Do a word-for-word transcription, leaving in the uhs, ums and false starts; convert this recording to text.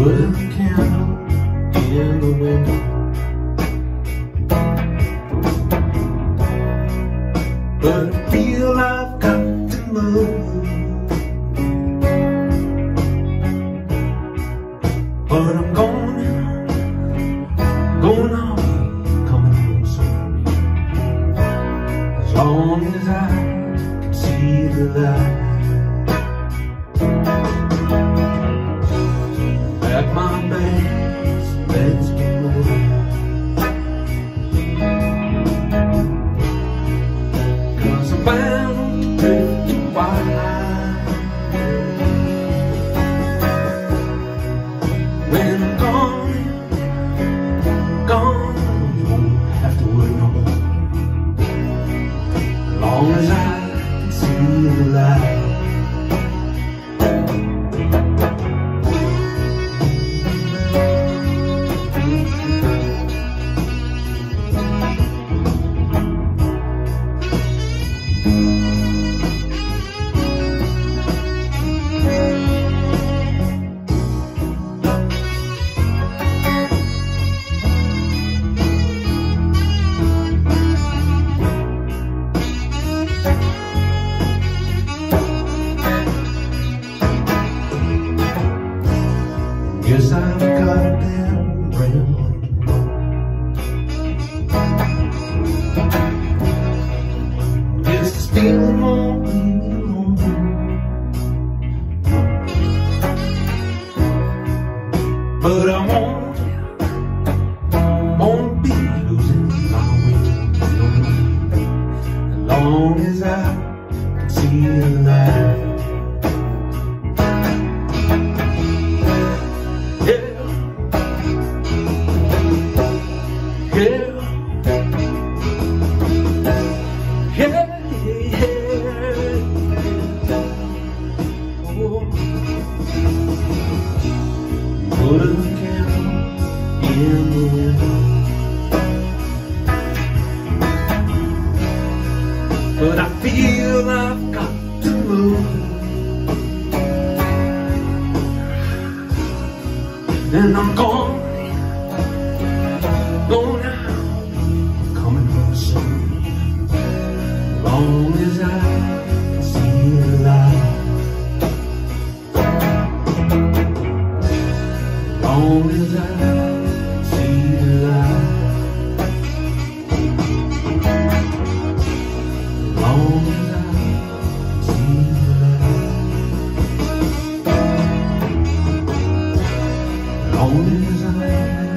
Put a candle in the window, but I feel I've got to move. But I'm going, going home, coming home soon. As long as I can see the light. Pack my bags, let's be moving. Cause I'm bound to drift to wide. When I'm gone, gone, you won't have to worry no more. As long as I can see the light. Guess I've got them around. Guess the stealing won't leave me alone. But I won't, won't be losing my way, no. As long as I can see the light. Yeah, yeah, yeah. Oh. Put a candle in the window, but I feel I've got to move. And I'm gone, gone now, coming home soon. As long as I can see the light. As long as I can see the light. As long as I can see the light. As long as I